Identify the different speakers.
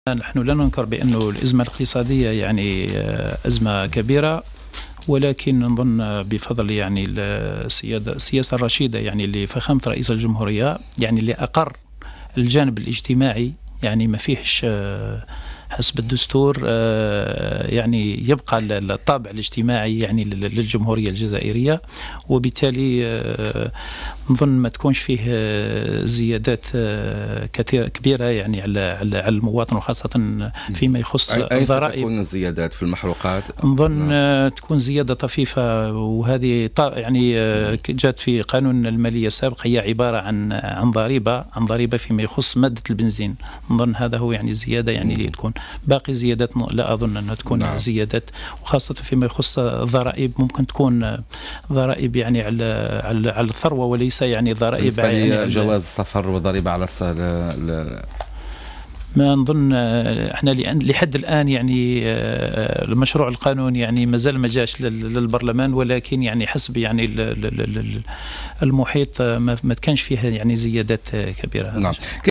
Speaker 1: نحن لا ننكر بأن الأزمة الاقتصادية يعني أزمة كبيرة، ولكن نظن بفضل يعني السياسة الرشيدة يعني لفخامة رئيس الجمهورية يعني اللي أقر الجانب الاجتماعي، يعني ما فيهش حسب الدستور يعني يبقى الطابع الاجتماعي يعني للجمهورية الجزائرية، وبالتالي نظن ما تكونش فيه زيادات كبيرة يعني على المواطن، وخاصة فيما يخص الضرائب.
Speaker 2: أين ستكون الزيادات في المحروقات؟
Speaker 1: نظن تكون زيادة طفيفة، وهذه يعني جات في قانون المالية السابق، هي عبارة عن ضريبة فيما يخص مادة البنزين. نظن هذا هو يعني زيادة يعني اللي تكون. باقي زيادات لا أظن أنها تكون زيادات، وخاصة فيما يخص الضرائب ممكن تكون ضرائب يعني على الثروة، وليس يعني ضرائب
Speaker 2: يعني جواز السفر وضريبة على
Speaker 1: ما نظن احنا لحد الان يعني المشروع القانوني يعني مازال ما جاش للبرلمان، ولكن يعني حسب يعني المحيط ما كانش فيها يعني زيادات كبيرة.
Speaker 2: نعم.